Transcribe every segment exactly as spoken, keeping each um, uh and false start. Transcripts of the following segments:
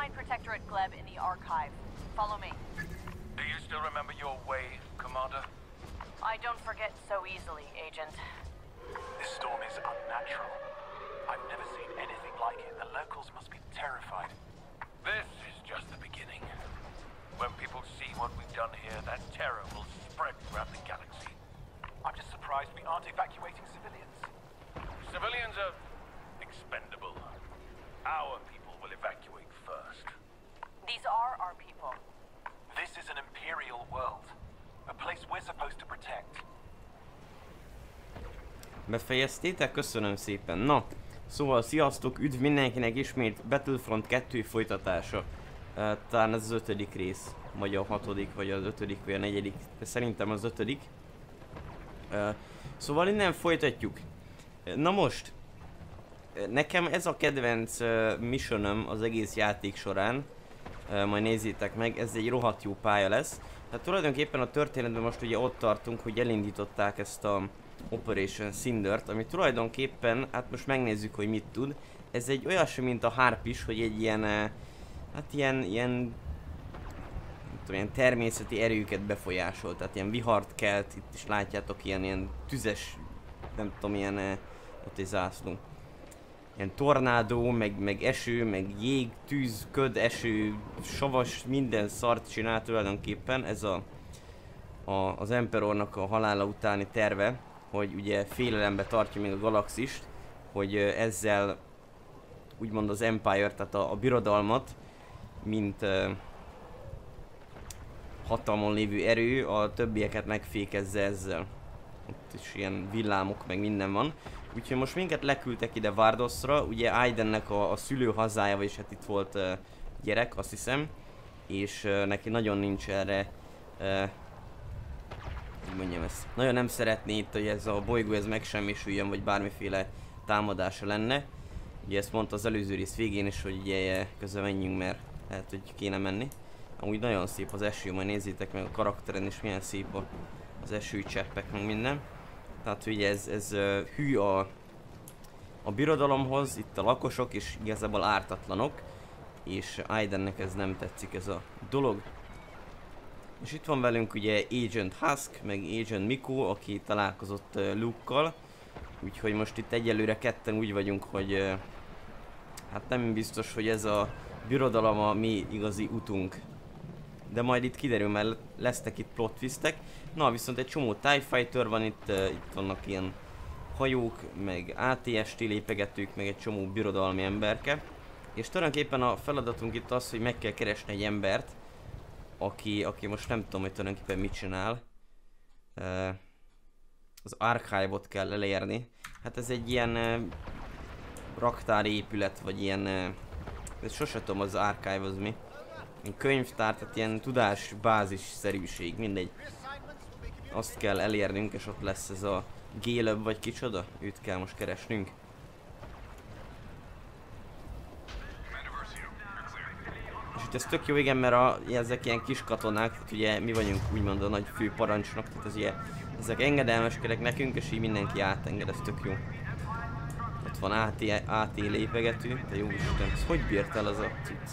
find Protectorate Gleb in the archive. Follow me. Do you still remember your way, Commander? I don't forget so easily, Agent. This storm is unnatural. I've never seen anything like it. The locals must be terrified. This is just the beginning. When people see what we've done here, that terror will spread throughout the galaxy. I'm just surprised we aren't evacuating civilians. Civilians are expendable. Our people will evacuate first. These are our people. This is an imperial world. A place we're supposed to protect. Befejeztétek? Köszönöm szépen. Na, szóval sziasztok, üdv mindenkinek, ismét Battlefront kettő folytatása. Uh, talán ez az ötödik rész, vagy a hatodik, vagy az ötödik, vagy a negyedik, de szerintem az ötödik. Uh, szóval innen folytatjuk. Na most, nekem ez a kedvenc uh, missionom az egész játék során. Uh, majd nézzétek meg, ez egy rohadt jó pálya lesz. Tehát tulajdonképpen a történetben most ugye ott tartunk, hogy elindították ezt a Operation Cindert, ami tulajdonképpen, hát most megnézzük, hogy mit tud. Ez egy olyasmi, mint a Harp is, hogy egy ilyen, hát ilyen, ilyen, nem tudom, ilyen természeti erőket befolyásol, tehát ilyen vihart kelt, itt is látjátok, ilyen, ilyen tüzes, nem tudom, ilyen, ott egy zászló. Ilyen tornádó, meg, meg eső, meg jég, tűz, köd, eső, savas, minden szart csinál tulajdonképpen. Ez a, a, az Emperornak a halála utáni terve, hogy ugye félelembe tartja még a galaxist, hogy ezzel úgymond az Empire, tehát a, a birodalmat, mint uh, hatalmon lévő erő, a többieket megfékezze ezzel. Ott is ilyen villámok, meg minden van. Úgyhogy most minket leküldtek ide Vardosra, ugye Aidennek a, a szülő hazája, és hát itt volt uh, gyerek, azt hiszem, és uh, neki nagyon nincs erre, uh, hogy mondjam ezt, nagyon nem szeretné itt, hogy ez a bolygó ez megsemmisüljön, vagy bármiféle támadása lenne. Ugye ezt mondta az előző rész végén is, hogy ugye közben menjünk, mert lehet, hogy kéne menni. Amúgy nagyon szép az eső, majd nézzétek meg a karakteren is, milyen szép a, az esőcseppek, meg minden. Tehát ugye ez, ez uh, hű a, a birodalomhoz, itt a lakosok és igazából ártatlanok, és Aidennek ez nem tetszik, ez a dolog. És itt van velünk ugye Agent Husk, meg Agent Miku, aki találkozott uh, Luke-kal. Úgyhogy most itt egyelőre ketten úgy vagyunk, hogy uh, hát nem biztos, hogy ez a birodalom a mi igazi utunk. De majd itt kiderül, mert lesznek itt plot twistek. Na, viszont egy csomó TIE Fighter van itt, uh, itt vannak ilyen hajók, meg á té es té lépegetők, meg egy csomó birodalmi emberke. És tulajdonképpen a feladatunk itt az, hogy meg kell keresni egy embert, aki, aki most nem tudom, hogy tulajdonképpen mit csinál. Uh, az Archive-ot kell elérni. Hát ez egy ilyen uh, raktári épület, vagy ilyen... Uh, sose tudom, az Archive az mi. Ilyen könyvtár, tehát ilyen tudásbázis-szerűség, mindegy. Azt kell elérnünk, és ott lesz ez a Gélöbb, vagy kicsoda? Őt kell most keresnünk. És itt ez tök jó, igen, mert a, ezek ilyen kis katonák, tehát ugye mi vagyunk úgymond a nagy főparancsnok, tehát ez ugye, ezek engedelmeskedek nekünk, és így mindenki átenged, ez tök jó. Ott van á té, á té lépegető, de jó Isten, ez hogy bírt el az a cucc?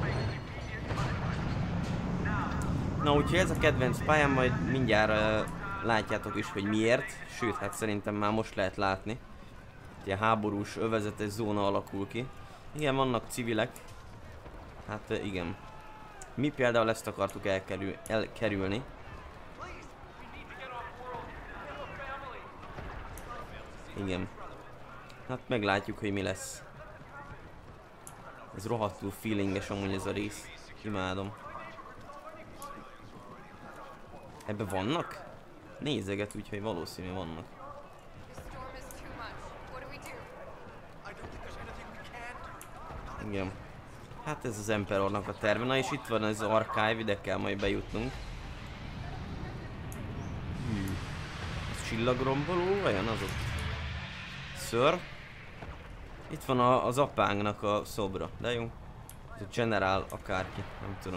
Na, úgyhogy ez a kedvenc pályám, majd mindjárt uh, látjátok is, hogy miért, sőt, hát szerintem már most lehet látni. Ilyen háborús, övezetes zóna alakul ki. Igen, vannak civilek. Hát uh, igen. Mi például ezt akartuk elkerül, elkerülni. Igen. Hát meglátjuk, hogy mi lesz. Ez rohadtul feelinges amúgy ez a rész. Imádom. Ebben vannak? Nézeget, úgyhogy valószínű vannak. Igen. Hát ez az Emperornak a terve. Na és itt van ez az Archive, ide kell majd bejutnunk. Hű. Ez csillagromboló? Vajon az ott? Sir? Itt van a, az apánknak a szobra, de jó. Ez a General akárki, nem tudom.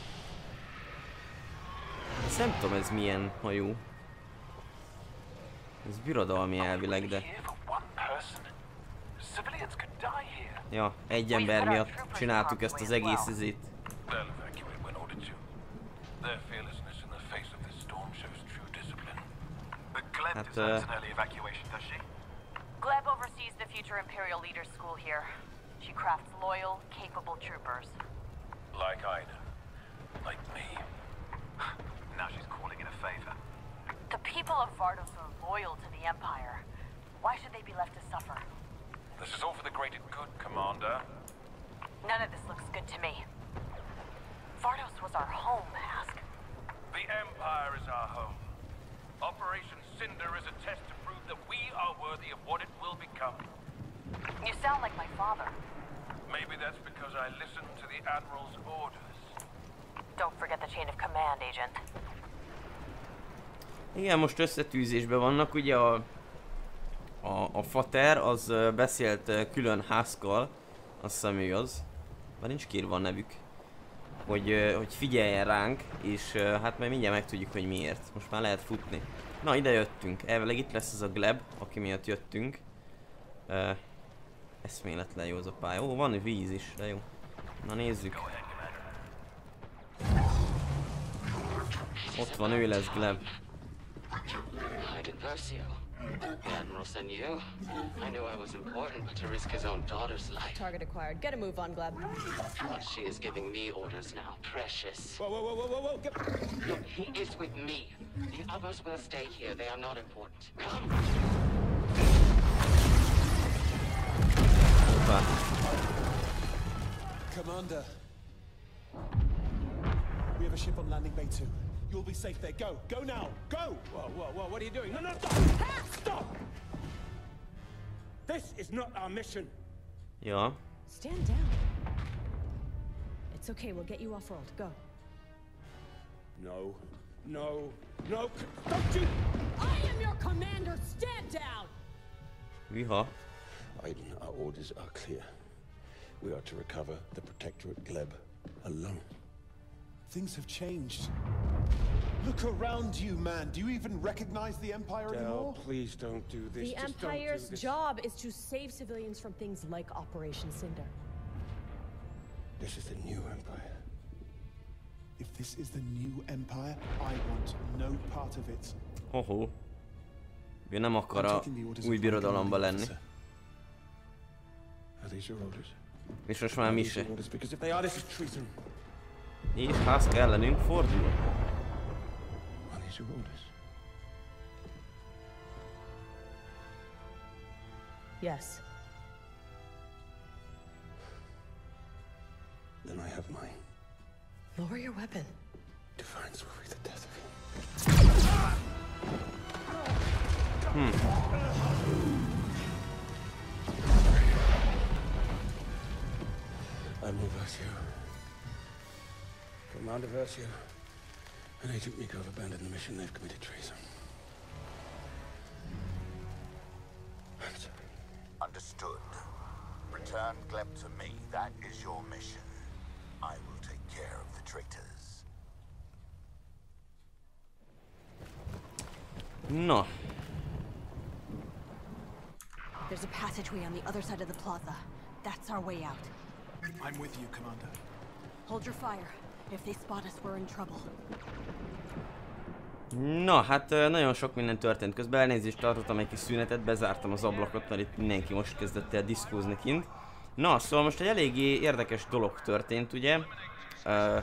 Ezt nem tudom, ez milyen hajó. Ez birodalmi elvileg, de... Civilians could die here. Ja, egy ember miatt csináltuk ezt az egész izét. They'll evacuate when ordered to. Their fearlessness in the face of this storm shows true discipline. The Gleb Hát, deserves uh, an early evacuation, does she? Gleb oversees the future Imperial Leaders School here. She crafts loyal, capable troopers. Like Ida. Like me. Now she's calling in a favor. The people of Vardos are loyal to the Empire. Why should they be left to suffer? This is all for the greater good, Commander. None of this looks good to me. Vardos was our home, Ask. The Empire is our home. Operation Cinder is a test to prove that we are worthy of what it will become. You sound like my father. Maybe that's because I listen to the Admiral's orders. Don't forget the chain of command, Agent. Igen, most összetűzésben vannak, ugye a, a, a Fater az uh, beszélt uh, külön Huskkal, azt hiszem ő az, már nincs kiírva a nevük, hogy, uh, hogy figyeljen ránk, és uh, hát majd mindjárt megtudjuk, hogy miért. Most már lehet futni. Na, ide jöttünk, elvileg itt lesz ez a Gleb, aki miatt jöttünk. Uh, eszméletlen jó az a pálya. Ó, van víz is, de jó. Na nézzük. Ott van, ő lesz Gleb. Iden Versio. The Admiral sent you. I knew I was important, but to risk his own daughter's life. Target acquired. Get a move on, Gleb. Well, she is giving me orders now. Precious. Whoa, whoa, whoa, whoa, whoa, whoa! Get... Look, he is with me. The others will stay here. They are not important. Come. Hoppá. Commander. We have a ship on landing bay two. You'll be safe there. Go. Go now. Go! Whoa, whoa, whoa. What are you doing? No, no, stop! Stop! This is not our mission. Ja. Stand down. It's okay. We'll get you off-world. Go. No. No. No. Don't you... I am your commander. Stand down! Viha. Iden, our orders are clear. We are to recover the Protectorate Gleb alone. Things have changed. Look around you, man. Do you even recognize the Empire anymore? Del, please don't do this. The Just don't do Empire's this. job is to save civilians from things like Operation Cinder. This is the new Empire. If this is the new Empire, I want no part of it. Hoho. Ő nem akar I'm a taking the orders új of my birodalomba commanding lenni. officer. Are these your orders? És most már Are mi these se. your orders? Because if they are, this is treason. És Husk ellenünk fordul. Are these your orders? Yes. Then I have mine. Lower your weapon. Defiance will be the death of you. Admiral Versio. Commander Versio. And Agent Miko have abandoned the mission. They've committed treason. I'm sorry. Understood. Return Gleb to me. That is your mission. I will take care of the traitors. Na, There's a passageway on the other side of the plaza. That's our way out. I'm with you, Commander. Hold your fire. If they spot us, we're in trouble. na hát ö, nagyon sok minden történt. Közben elnézést, tartottam egy kis szünetet, bezártam az ablakot, mert itt mindenki most kezdett el diszkózni kint. Na, szóval most egy eléggé érdekes dolog történt, ugye? Ö,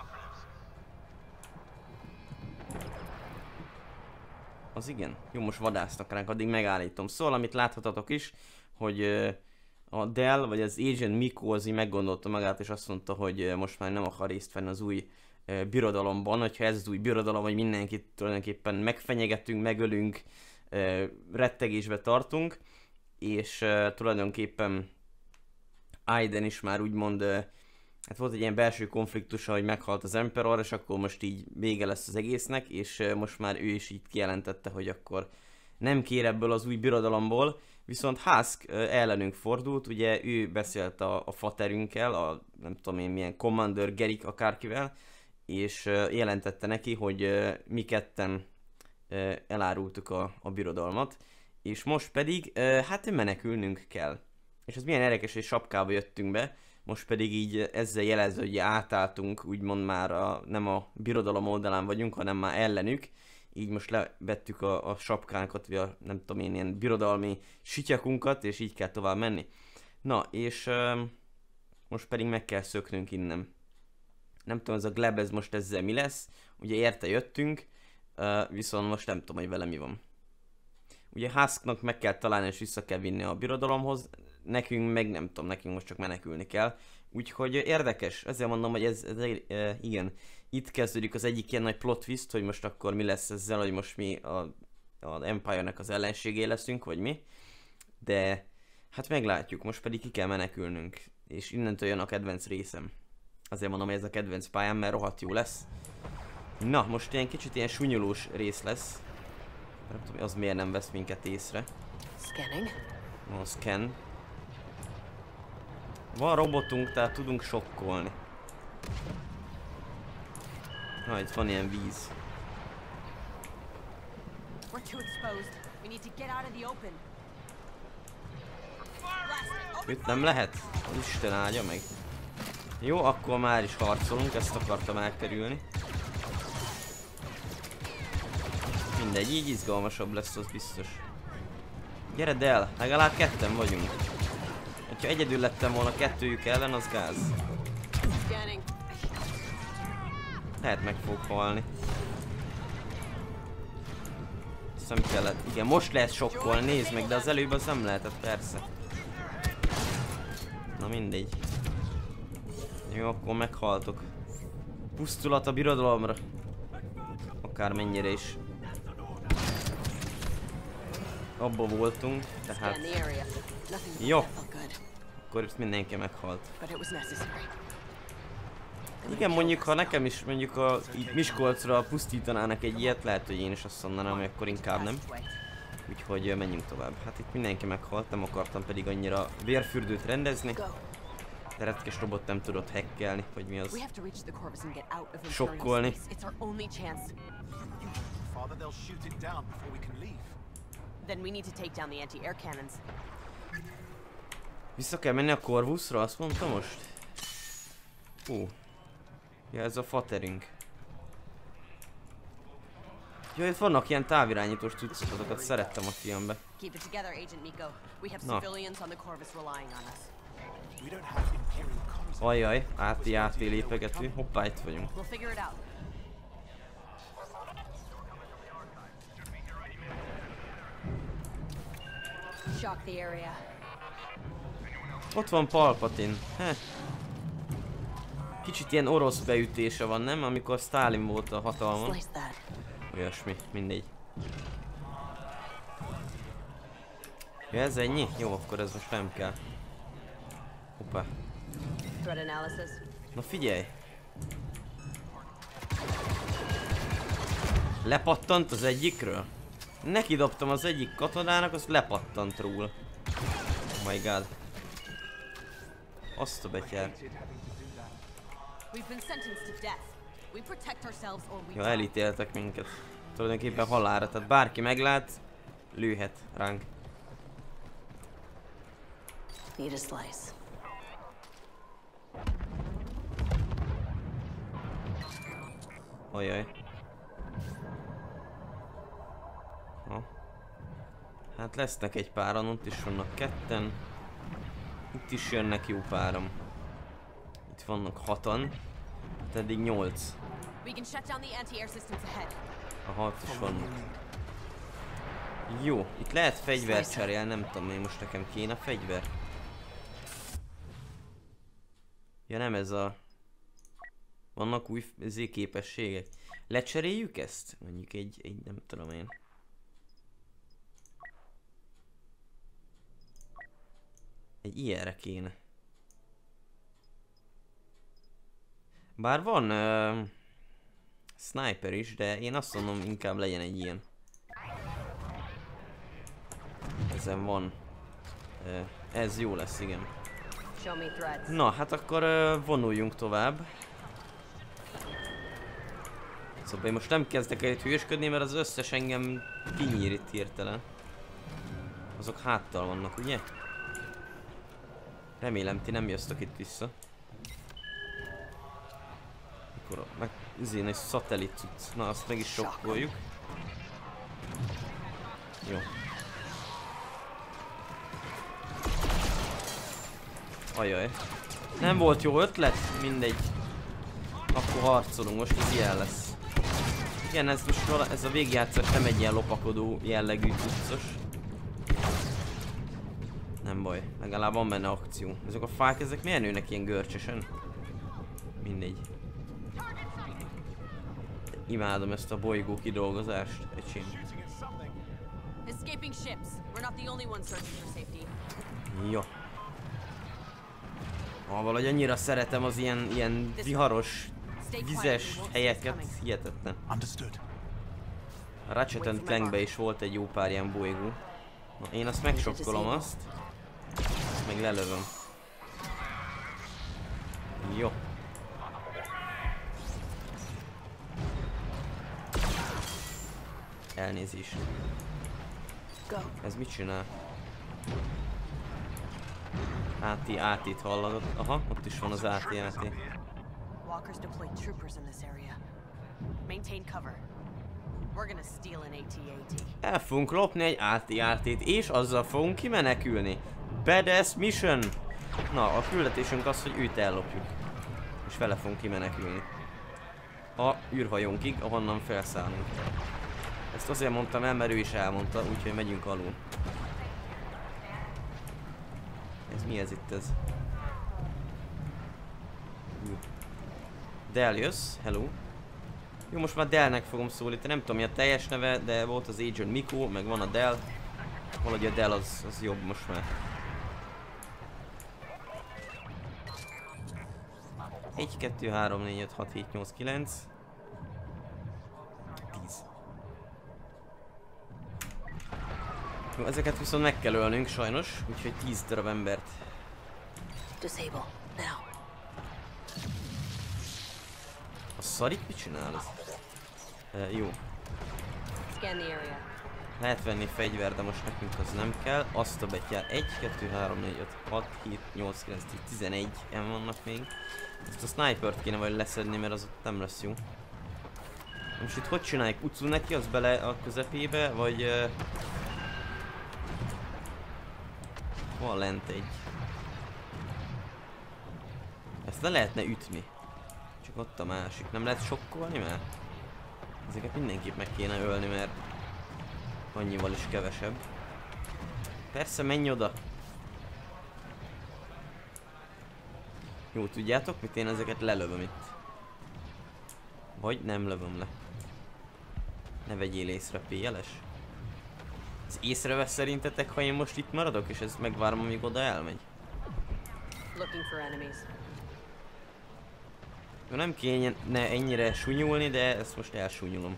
az igen. Jó, most vadásznak ránk, addig megállítom. Szóval, amit láthatatok is, hogy ö, a Del, vagy az Agent Miko az így meggondolta magát, és azt mondta, hogy ö, most már nem akar részt venni az új ö, birodalomban, hogyha ez az új birodalom, hogy mindenkit tulajdonképpen megfenyegetünk, megölünk, ö, rettegésbe tartunk, és ö, tulajdonképpen Iden is már úgymond, ö, hát volt egy ilyen belső konfliktusa, hogy meghalt az Emperor, és akkor most így vége lesz az egésznek, és ö, most már ő is így kijelentette, hogy akkor nem kér ebből az új birodalomból, viszont Husk ö, ellenünk fordult, ugye ő beszélt a, a faterünkkel, a nem tudom én milyen Commander Gerik akárkivel, és ö, jelentette neki, hogy ö, mi ketten ö, elárultuk a, a birodalmat, és most pedig ö, hát menekülnünk kell. És ez milyen érdekes, hogy sapkába jöttünk be, most pedig így ezzel jelező, hogy átálltunk, úgymond már a, nem a birodalom oldalán vagyunk, hanem már ellenük. Így most levettük a, a sapkánkat, vagy a nem tudom én, ilyen birodalmi sityakunkat, és így kell tovább menni. Na, és uh, most pedig meg kell szöknünk innen. Nem tudom, ez a gleb, ez most ezzel mi lesz. Ugye érte jöttünk, uh, viszont most nem tudom, hogy vele mi van. Ugye Husknak meg kell találni, és vissza kell vinni a birodalomhoz. Nekünk meg nem tudom, nekünk most csak menekülni kell. Úgyhogy érdekes, ezzel mondom, hogy ez, ez e, igen, itt kezdődik az egyik ilyen nagy plot twist, hogy most akkor mi lesz ezzel, hogy most mi a, az Empire-nek az ellenségé leszünk, vagy mi. De hát meglátjuk, most pedig ki kell menekülnünk. És innentől jön a kedvenc részem. Azért mondom, hogy ez a kedvenc pályám, mert rohadt jó lesz. Na, most ilyen kicsit ilyen sunyolós rész lesz. Nem tudom, az miért nem vesz minket észre. Scanning. No, scan. Van robotunk, tehát tudunk sokkolni. Na, itt van ilyen víz. We're too exposed. We need to get out of the open. Itt nem lehet? Isten áldja meg. Jó, akkor már is harcolunk, ezt akartam elkerülni. Mindegy, így izgalmasabb lesz, az biztos. Gyere el, legalább ketten vagyunk. Ha egyedül lettem volna kettőjük ellen, az gáz. Lehet meg fog halni. Ezt nem kellett. Igen, most lehet sokkolni, nézd meg, de az előbb az nem lehetett, persze. Na mindegy. Jó, akkor meghaltok. Pusztulat a birodalomra. Akármennyire is. Abba voltunk, tehát... Jó. Akkor itt mindenki meghalt. Igen, mondjuk, ha nekem is mondjuk a itt Miskolcra pusztítanának egy ilyet, lehet, hogy én is azt mondanám, hogy akkor inkább nem. Úgyhogy menjünk tovább. Hát itt mindenki meghalt, nem akartam pedig annyira vérfürdőt rendezni. De retkes robot nem tudott hackelni, vagy mi az. Sokkolni. Vissza kell menni a Corvusra, azt mondta most? Hú. Ja, ez a faterünk. Jó, itt vannak ilyen távirányítós cuccokat, szerettem a filmbe. Na. Ajjaj, áti átvé lépegető. Hoppá, itt vagyunk. Ott van Palpatine. Heh. Kicsit ilyen orosz beütése van, nem? Amikor Stalin volt a hatalmon. Olyasmi, mindegy. Ja, ez ennyi? Jó, akkor ez most nem kell. Hoppá. Na figyelj! Lepattant az egyikről? Neki dobtam az egyik katonának, azt lepattant róla. Oh my god. Azt a betyár. Ja, elítéltek minket. Tulajdonképpen halálra, tehát bárki meglát, lőhet ránk. Need a slice. Ajaj. Ha. Hát lesznek egy páran, ott is vannak ketten. Itt is jönnek jó páram. Itt vannak hatan. Hát eddig nyolc. Aha, ott is vannak. Jó, itt lehet fegyvert cserélni, nem tudom én most nekem kéne fegyver. Ja nem ez a... Vannak új ezé képességek. Lecseréljük ezt? Mondjuk egy, egy nem tudom én. Egy ilyenre kéne. Bár van uh, sniper is, de én azt mondom inkább legyen egy ilyen. Ezen van. Uh, ez jó lesz, igen. Na, hát akkor uh, vonuljunk tovább. Szóval én most nem kezdek el itt hülyesködni, mert az összes engem kinyír itt hirtelen. Azok háttal vannak, ugye? Remélem ti nem jöztök itt vissza. Akkor meg izén egy szatellit cucc. Na azt meg is sokkoljuk. Jó. Ajaj. Nem volt jó ötlet? Mindegy. Akkor harcolunk, most ez ilyen lesz. Igen, ez most ez a végjátszás nem egy ilyen lopakodó jellegű cuccos. Nem baj, legalább van benne akció. Ezek a fák, ezek miért nőnek ilyen görcsösen? Mindegy. Imádom ezt a bolygó kidolgozást, öcsém. Escaping ships. We're not the only ones searching for safety. Jó. Ah, valahogy annyira szeretem az ilyen, ilyen viharos, vizes helyeket, hihetetlen. A Ratchet and Clankbe is volt egy jó pár ilyen bolygó. Na, én azt megsokkolom azt. Azt meg lelövöm. Jó. Elnézést. Ez mit csinál? á té á té-t hallod? Aha, ott is van az á té á té. Walkers deployed troopers in this area. Maintain cover. We're gonna steal an á té á té. El fogunk lopni egy á té á té-t, és azzal fogunk kimenekülni. Badass mission! Na, a küldetésünk az, hogy őt ellopjuk. És vele fogunk kimenekülni. A űrhajónkig, ahonnan felszállunk. Ezt azért mondtam el, mert ő is elmondta, úgyhogy megyünk alul. Ez mi ez itt ez? Del jössz, hello. Jó, most már Delnek fogom szólítani, nem tudom mi a teljes neve, de volt az Agent Mikko, meg van a Del. Valahogy a Del az, az jobb most már. egy, kettő, három, négy, öt, hat, hét, nyolc, kilenc. tíz. Jó, ezeket viszont meg kell ölnünk sajnos, úgyhogy tíz darab embert. Disable now. A szarik mit csinál ez? E, jó. Scan the area. Lehet venni fegyver, de most nekünk az nem kell. Azt a betyár. egy, kettő, három, négy, öt, hat, hét, nyolc, kilenc, tíz, tizenegy en vannak még. Ezt a snipert kéne vagy leszedni, mert az ott nem lesz jó. Most itt hogy csináljuk? Ucul neki az bele a közepébe, vagy... Uh... Van lent egy. Ezt le lehetne ütni. Csak ott a másik. Nem lehet sokkolni már? Ezeket mindenképp meg kéne ölni, mert annyival is kevesebb. Persze, menj oda! Jó, tudjátok mit? Én ezeket lelövöm itt. Vagy nem lövöm le. Ne vegyél észre, pé el es. Ez észrevesz szerintetek, ha én most itt maradok, és ezt megvárom, amíg oda elmegy? Looking for enemies. Jó, nem kéne ennyire súnyulni, de ezt most elsúnyulom.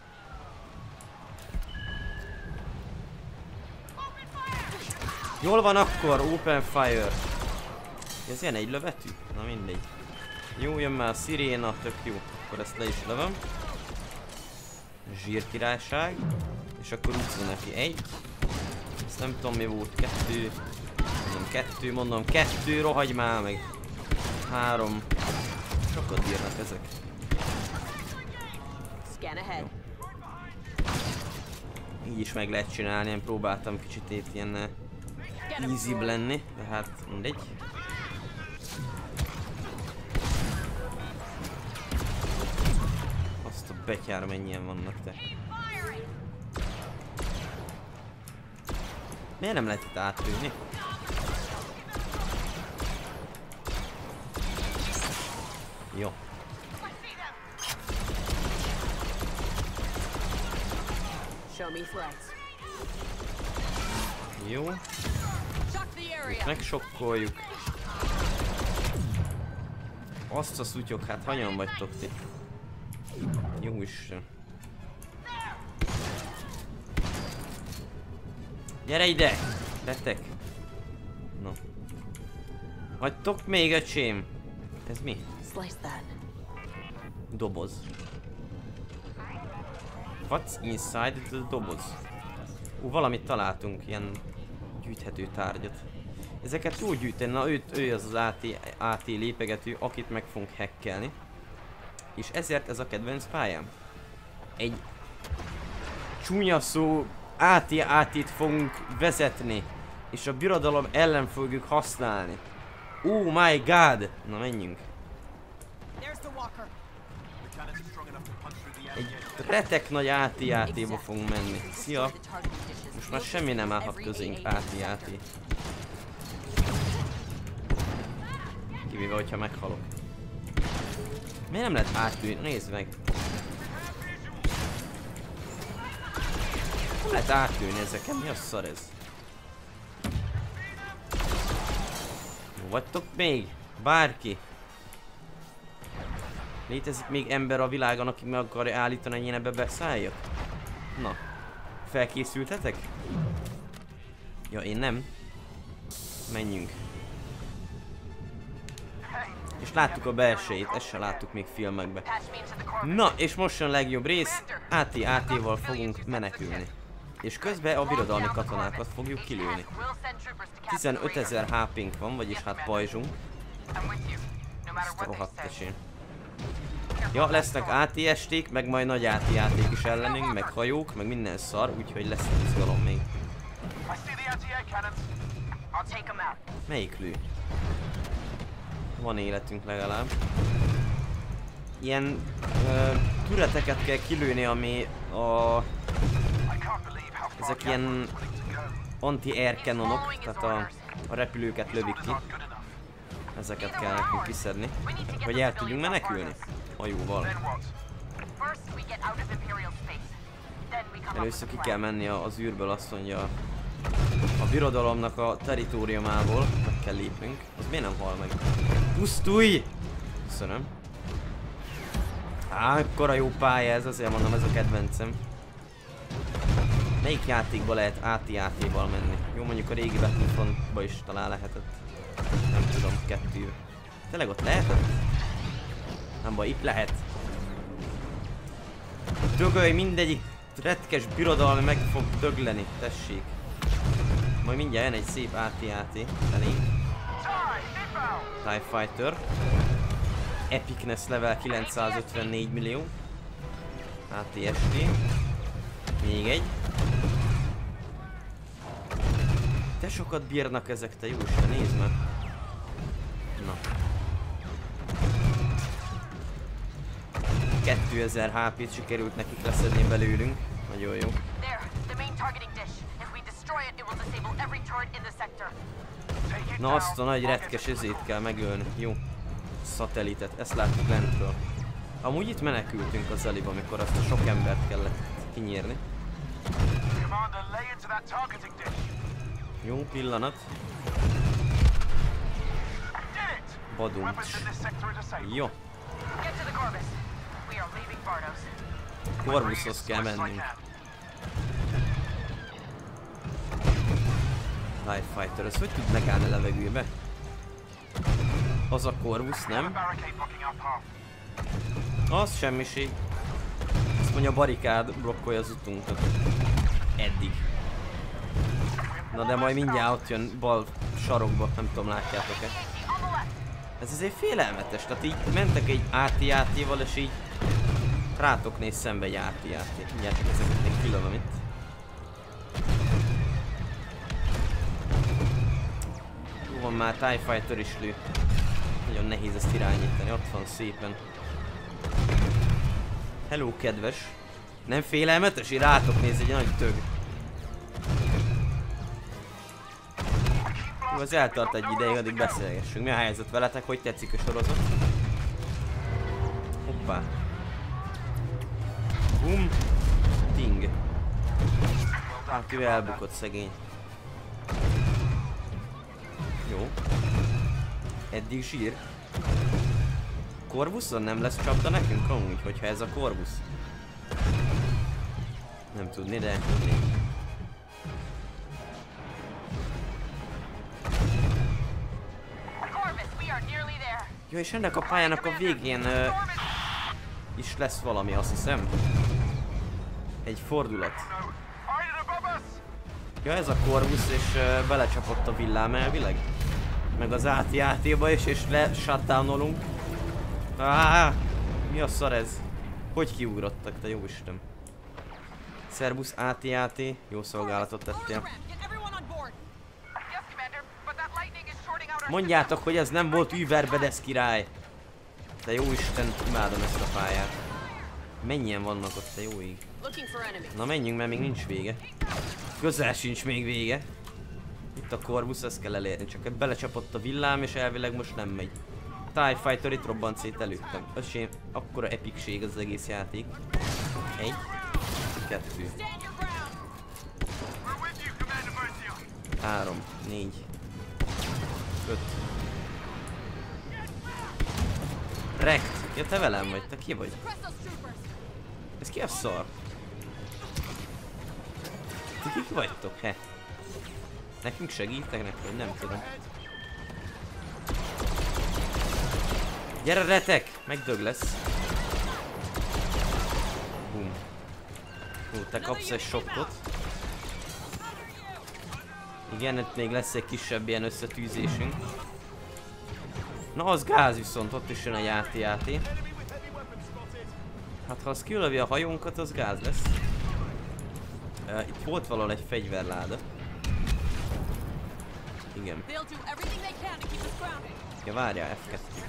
Jól van akkor, open fire. Ez ilyen egy lövetű? Na mindegy. Jó, jön már a sziréna, tök jó. Akkor ezt le is lövöm. Zsírkirályság. És akkor úgy neki egy. Ezt nem tudom mi volt, kettő. Mondom kettő, mondom kettő, rohagy már meg. Három. Sokat bírnak ezek. Scan ahead. Így is meg lehet csinálni, én próbáltam kicsit itt ilyen easy-b lenni, de hát mindegy. Azt a betyár mennyien vannak te. Miért nem lehet itt átlőni? Jó. Show me threats. Jó. Itt megsokkoljuk. Azt a szutyok, hát hanyan vagytok ti? Jó Isten. Gyere ide! Beteg! No. Hagytok még, öcsém! Ez mi? Doboz. What's inside the doboz? Ú, valamit találtunk, ilyen gyűjthető tárgyat. Ezeket jó gyűjteni, na őt, ő az az á té, á té lépegető, akit meg fogunk hackelni. És ezért ez a kedvenc pályám. Egy csúnya szó á té á té-t fogunk vezetni. És a birodalom ellen fogjuk használni. Oh my god! Na menjünk. Egy retek nagy á té á té-ba fogunk menni. Szia! Most már semmi nem állhat közénk á té á té. Kivéve, hogyha meghalok. Miért nem lehet átlőni? Nézd meg! Nem lehet átlőni ezeken, mi a szar ez? Jó vagytok még? Bárki? Létezik még ember a világon, aki meg akarja állítani, hogy én ebbe beszálljak? Na. Felkészültetek? Ja, én nem. Menjünk. És láttuk a belsejét, ezt se láttuk még filmekben. Na, és most jön a legjobb rész. á té á té-val fogunk menekülni. És közben a birodalmi katonákat fogjuk kilőni. tizenötezer há pé-nk van, vagyis hát pajzsunk. Ezt a rohadt esén. Ja, lesznek á té es té-k, meg majd nagy á té á té-k is ellenünk, meg hajók, meg minden szar, úgyhogy lesz izgalom még. Melyik lő? Van életünk legalább. Ilyen uh, türeteket kell kilőni, ami a... Ezek ilyen anti-air canonok, tehát a, a repülőket lövik ki. Ezeket kell nekünk kiszedni, hogy el tudjunk menekülni hajóval. Először ki kell menni az űrből, azt mondja, a birodalomnak a teritoriumából, meg kell lépnünk. Az miért nem hal meg? Pusztulj! Köszönöm. Á, akkora jó pálya ez, azért mondom, ez a kedvencem. Melyik játékba lehet á té á té-val menni? Jó, mondjuk a régi Battlefrontba is talán lehetett. Nem tudom, kettő. Tényleg ott lehetett? Nem baj, itt lehet. Dögölj, mindegyik retkes birodalmi meg fog dögleni, tessék. Majd mindjárt jön egy szép á té á té elénk. TIE Fighter. Epicness level kilencszázötvennégy millió. á té es té. Még egy. Te sokat bírnak ezek, te jóisten, nézd meg. Na. kétezer há pé-t sikerült nekik leszedni belőlünk. Nagyon jó. Na azt a nagy retkes ezét kell megölni. Jó. Szatelitet, ezt láttuk lentről. Amúgy itt menekültünk az elibe, amikor azt a sok embert kellett kinyírni. Jó pillanat. Badum. Jó. Corvushoz kell mennünk. TIE Fighter, ez hogy tud megállni a levegőbe? Az a Corvus, nem? Az semmiség. Azt mondja, a barikád blokkolja az utunkat. Eddig. Na de majd mindjárt ott jön bal sarokba, nem tudom, látjátok-e? Ez azért félelmetes, tehát így mentek egy á té á té-val és így rátok néz szembe egy á té á té. Mindjárt ezeket még kilövöm itt. Jó van, már TIE Fighter is lő. Nagyon nehéz ezt irányítani, ott van szépen. Hello, kedves. Nem félelmetes? Így rátok néz egy nagy tög. Jó, az eltart egy ideig, addig beszélgessünk. Mi a helyzet veletek? Hogy tetszik a sorozat? Hoppá. Bum. Ting. Hát ő elbukott szegény. Jó. Eddig zsír. Corvuson nem lesz csapda nekünk amúgy, hogyha ez a Corvus? Nem tudni, de mindig. Jó, és ennek a pályának a végén uh, is lesz valami, azt hiszem. Egy fordulat. Ja, ez a Corvus, és uh, belecsapott a villám elvileg. Meg az á té á té-ba is, és le shutdownolunk. Ah, mi a szar ez? Hogy kiugrottak, te jó Isten. Szerbusz á té á té, jó szolgálatot tettél. Mondjátok, hogy ez nem volt Überbedesz király. Te jó Isten, imádom ezt a pályát. Mennyien vannak ott, te jó ég. Na menjünk, mert még nincs vége. Közel sincs még vége. Itt a Corvus, ezt kell elérni. Csak belecsapott a villám, és elvileg most nem megy. TIE Fighter itt robbant szét előttem. Öcsém, akkora epikség az egész játék. Egy. Kettő. Három. Négy. Öt. Rekt. Ja, te velem vagy, te ki vagy? Ez ki a szar? Ti kik vagytok, he? Nekünk segítenek, vagy nem tudom. Gyere, retek! Megdög lesz. Bum. Hú, te kapsz egy sokkot. Igen, itt még lesz egy kisebb ilyen összetűzésünk. Na, az gáz viszont, ott is jön egy á té á té. Hát ha az kilövi a hajónkat, az gáz lesz. Uh, itt volt valahol egy fegyverláda. Igen. Ja, várjál, ef kettő.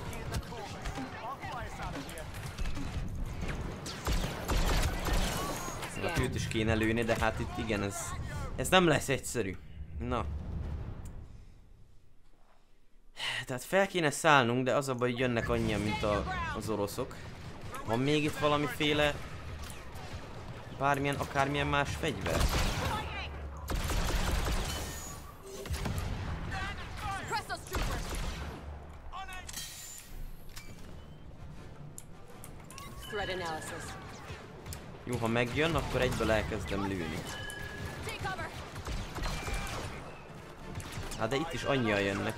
A tűt is kéne lőni, de hát itt igen, ez, ez nem lesz egyszerű. Na. Tehát fel kéne szállnunk, de az a baj, hogy jönnek annyian, mint a, az oroszok. Van még itt valamiféle... bármilyen, akármilyen más fegyver? Jó, ha megjön, akkor egyből elkezdem lőni. Hát de itt is annyian jönnek.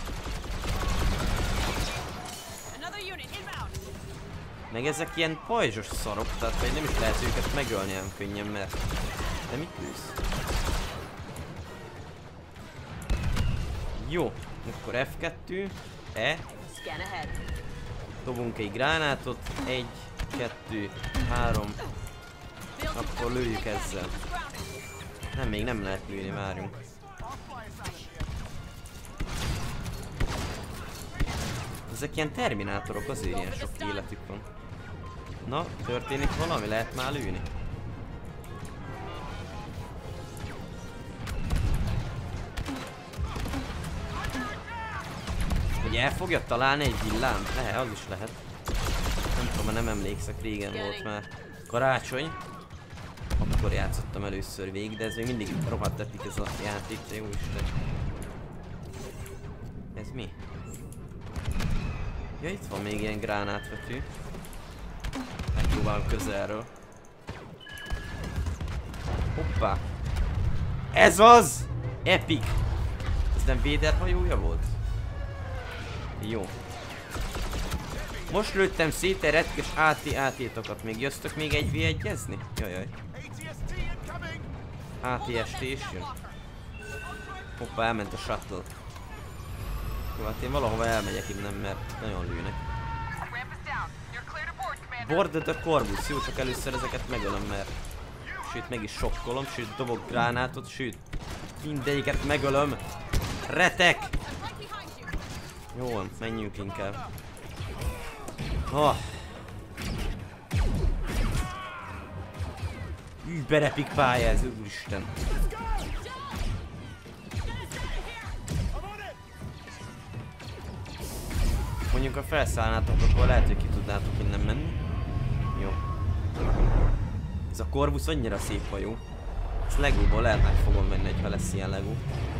Meg ezek ilyen pajzsos szarok, tehát vagy nem is lehet őket megölni olyan könnyen, mert... De mit lősz? Jó, akkor ef kettő, E. Dobunk egy gránátot, egy, kettő, három. Akkor lőjük ezzel. Nem, még nem lehet lőni, várjunk. Ezek ilyen terminátorok, azért ilyen sok életük van. Na, történik valami? Lehet már lőni? Hogy el fogja találni egy villám? Lehet, az is lehet. Nem tudom, nem emlékszek, régen volt már karácsony. Akkor játszottam először végig, de ez még mindig rohadt epik ez a játék, de jó Isten. Ez mi? Ja, itt van még ilyen gránátvető. Megpróbálom közelről. Hoppá! Ez az! Epic! Ez nem Vader hajója volt? Jó. Most lőttem szét egy retkes á té á té-tokat. Még jöztök még egy vé egyezni? Jajjaj. á té es té is jön. Hoppá, elment a shuttle. Jó, hát én valahova elmegyek innen, mert nagyon lőnek. Board the Corvus. Jó, csak először ezeket megölöm, mert... Sőt, meg is sokkolom, sőt, dobok gránátot, sőt, mindegyiket megölöm. Retek! Jó van, menjünk inkább. Oh. Über epic pálya ez, úristen. Mondjuk ha felszállnátok, akkor lehet, hogy ki tudnátok innen menni. Jó. Ez a Corvus annyira szép hajó. Ezt Legóból lehet meg fogom venni, ha lesz ilyen Lego.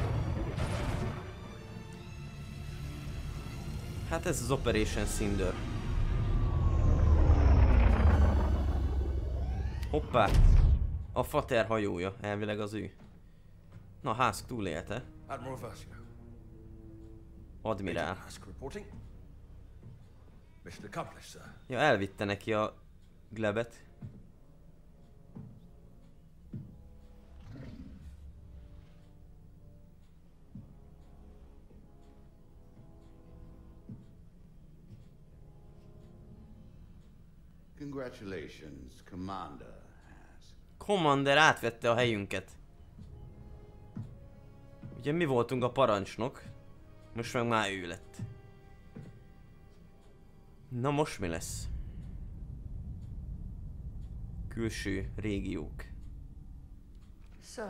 Hát ez az Operation Cinder. Hoppá! A Fater hajója, elvileg az ő. Na, Hask túlélte. Admirál. Ja, elvitte neki a glebet. Congratulations, Commander has. Commander átvette a helyünket. Ugye mi voltunk a parancsnok, most meg már ő lett. Na most mi lesz? Külső régiók. So,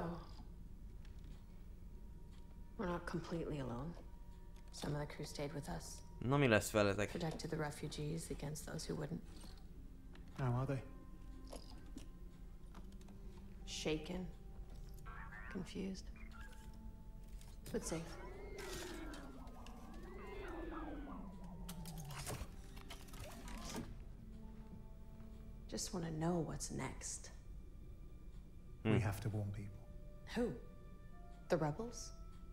we're not completely alone. Some of the crew stayed with us. Na mi lesz veletek? Protected the refugees against those who wouldn't. How are they? Shaken. Confused. But safe. Just want to know what's next. Hmm. We have to warn people. Who? The rebels?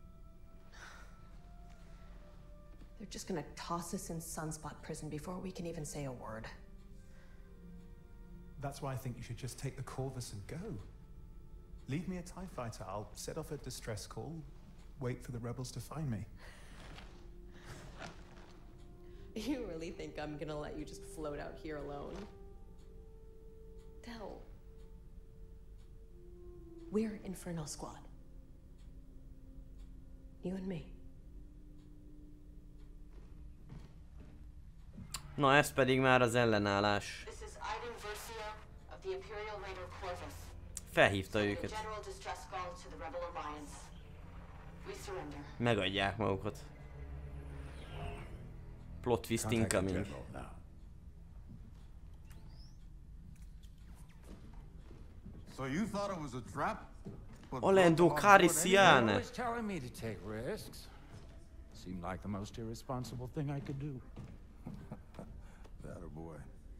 They're just gonna toss us in Sunspot Prison before we can even say a word. That's why I think you should just take the Corvus and go. Leave me a TIE fighter. I'll set off a distress call, wait for the rebels to find me. You really think I'm gonna let you just float out here alone? Del. We're Infernal Squad. You and me. Na ez pedig már az ellenállás. This is Iden Versio of the Imperial Raider Corvus. Felhívta őket. General distress call to the Rebel Alliance. We surrender. Megadják magukat. Plot twist incoming. So you thought it was a trap? Lando Calrissian. Always telling me to take risks. Seemed like the most irresponsible thing I could do. That a boy.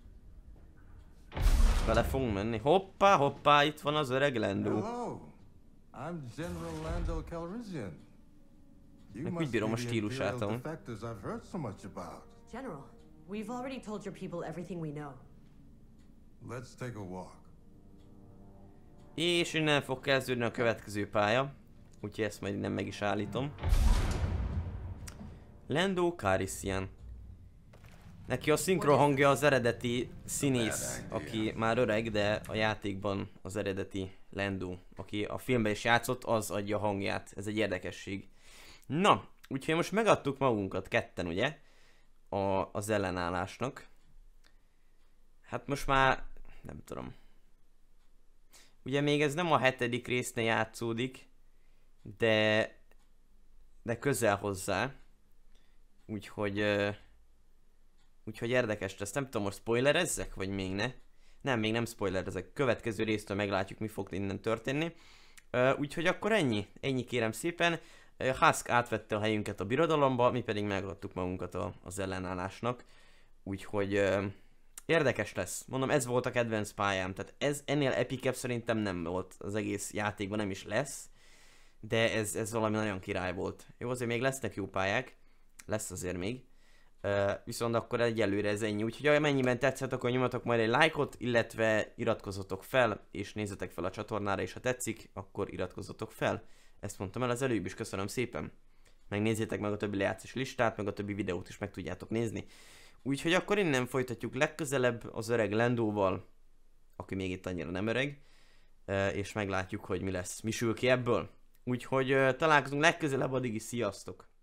Bele fogunk menni. Hoppá, hoppá, itt van az öreg Lando. Hello. I'm General Lando Calrissian. You must bírom a be the stílusát, Imperial amúgy. defectors I've heard so much about. General, we've already told your people everything we know. Let's take a walk. És innen fog kezdődni a következő pálya. Úgyhogy ezt majd innen meg is állítom. Lando Calrissian. Neki a szinkron hangja az eredeti színész, aki már öreg, de a játékban az eredeti Lando, aki a filmben is játszott, az adja a hangját. Ez egy érdekesség. Na, úgyhogy most megadtuk magunkat ketten, ugye? A, az ellenállásnak. Hát most már nem tudom. Ugye még ez nem a hetedik résznél játszódik, de de közel hozzá. Úgyhogy uh, úgyhogy érdekes lesz. Nem tudom, most spoilerezzek, vagy még ne? Nem, még nem spoilerezek. Következő résztől meglátjuk, mi fog innen történni. Uh, úgyhogy akkor ennyi. Ennyi kérem szépen. Uh, Husk átvette a helyünket a birodalomba, mi pedig megadtuk magunkat a, az ellenállásnak. Úgyhogy uh, érdekes lesz. Mondom, ez volt a kedvenc pályám. Tehát ez ennél epikebb szerintem nem volt az egész játékban, nem is lesz. De ez, ez valami nagyon király volt. Jó, azért még lesznek jó pályák. Lesz azért még. Uh, viszont akkor egyelőre ez ennyi. Úgyhogy amennyiben tetszett, akkor nyomatok majd egy lájkot, illetve iratkozzatok fel, és nézzetek fel a csatornára, és ha tetszik, akkor iratkozzatok fel. Ezt mondtam el az előbb is, köszönöm szépen. Megnézzétek meg a többi lejátszás listát, meg a többi videót is meg tudjátok nézni. Úgyhogy akkor innen folytatjuk legközelebb az öreg Landóval, aki még itt annyira nem öreg, uh, és meglátjuk, hogy mi lesz, mi sül ki ebből. Úgyhogy uh, találkozunk legközelebb, addig is sziasztok!